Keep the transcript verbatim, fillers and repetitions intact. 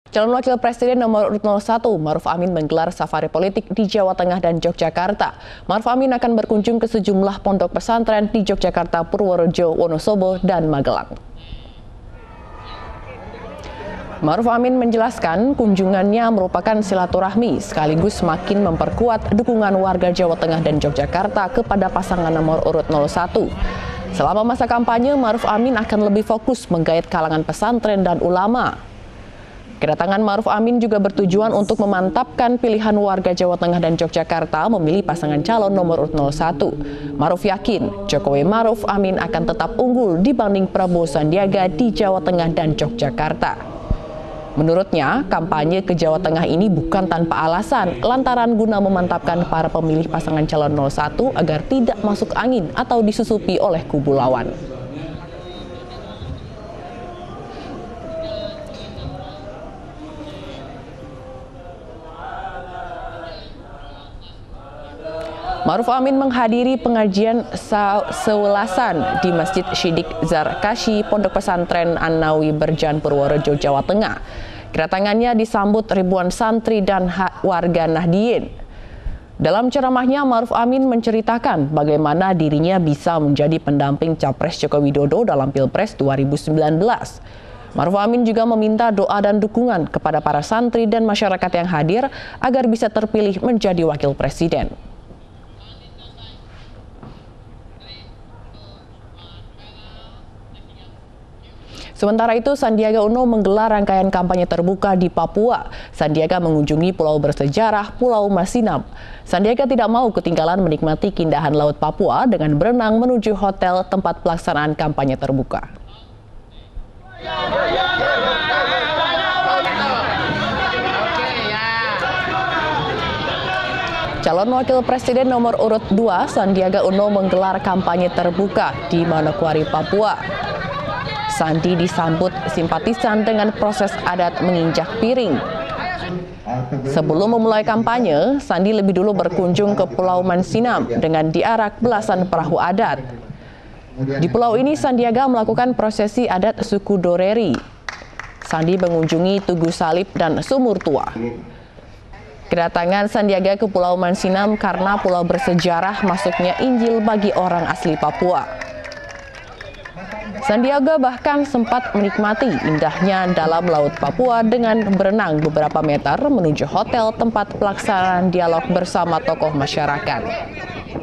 Calon Wakil Presiden nomor urut nol satu, Maruf Amin menggelar safari politik di Jawa Tengah dan Yogyakarta. Maruf Amin akan berkunjung ke sejumlah pondok pesantren di Yogyakarta, Purworejo, Wonosobo, dan Magelang. Maruf Amin menjelaskan kunjungannya merupakan silaturahmi sekaligus semakin memperkuat dukungan warga Jawa Tengah dan Yogyakarta kepada pasangan nomor urut nol satu. Selama masa kampanye, Maruf Amin akan lebih fokus menggait kalangan pesantren dan ulama. Kedatangan Maruf Amin juga bertujuan untuk memantapkan pilihan warga Jawa Tengah dan Yogyakarta memilih pasangan calon nomor urut nol satu. Maruf yakin Jokowi Maruf Amin akan tetap unggul dibanding Prabowo Sandiaga di Jawa Tengah dan Yogyakarta. Menurutnya, kampanye ke Jawa Tengah ini bukan tanpa alasan, lantaran guna memantapkan para pemilih pasangan calon nol satu agar tidak masuk angin atau disusupi oleh kubu lawan. Maruf Amin menghadiri pengajian sewelasan di Masjid Syidik Zarkashi, Pondok Pesantren An-Nawi Berjan, Purworejo, Jawa Tengah. Kedatangannya disambut ribuan santri dan warga Nahdien. Dalam ceramahnya, Maruf Amin menceritakan bagaimana dirinya bisa menjadi pendamping Capres Joko Widodo dalam Pilpres dua ribu sembilan belas. Maruf Amin juga meminta doa dan dukungan kepada para santri dan masyarakat yang hadir agar bisa terpilih menjadi wakil presiden. Sementara itu, Sandiaga Uno menggelar rangkaian kampanye terbuka di Papua. Sandiaga mengunjungi pulau bersejarah Pulau Masinam. Sandiaga tidak mau ketinggalan menikmati keindahan Laut Papua dengan berenang menuju hotel tempat pelaksanaan kampanye terbuka. Calon Wakil Presiden nomor urut dua, Sandiaga Uno menggelar kampanye terbuka di Manokwari, Papua. Sandi disambut simpatisan dengan proses adat menginjak piring. Sebelum memulai kampanye, Sandi lebih dulu berkunjung ke Pulau Mansinam dengan diarak belasan perahu adat. Di pulau ini, Sandiaga melakukan prosesi adat suku Doreri. Sandi mengunjungi Tugu Salib dan Sumur Tua. Kedatangan Sandiaga ke Pulau Mansinam karena pulau bersejarah masuknya Injil bagi orang asli Papua. Sandiaga bahkan sempat menikmati indahnya dalam Laut Papua dengan berenang beberapa meter menuju hotel tempat pelaksanaan dialog bersama tokoh masyarakat.